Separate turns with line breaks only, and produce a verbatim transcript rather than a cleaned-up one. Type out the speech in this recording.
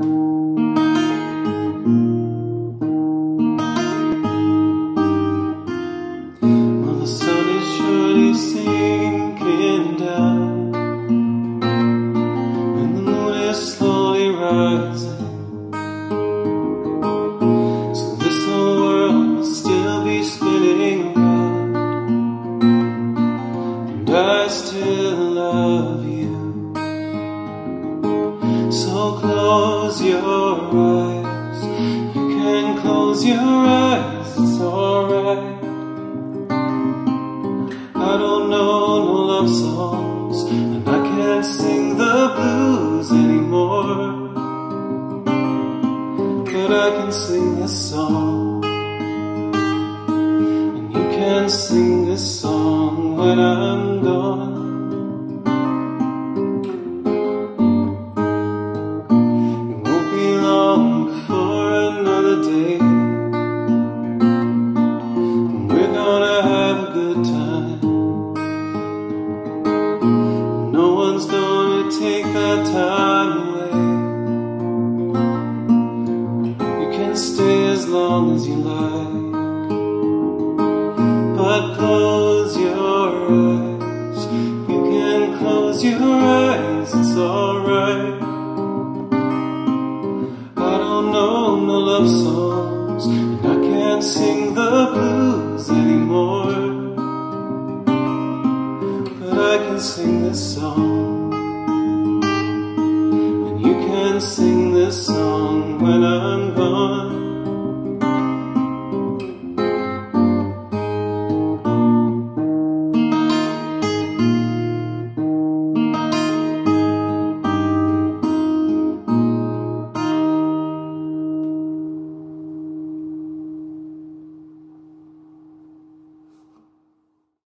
Well, the sun is surely sinking down, and the moon is slowly rising. So this whole world will still be spinning around, and I still love you. So close your eyes, you can close your eyes, it's alright. I don't know no love songs, and I can't sing the blues anymore, but I can sing this song, and you can sing this song when I'm gone. It won't be long before another day, and we're gonna have a good time. No one's gonna take that time away. You can stay as long as you like, but close your eyes. You can close your eyes, it's alright. I don't know no love songs, and I can't sing the blues anymore, but I can sing this song, and you can sing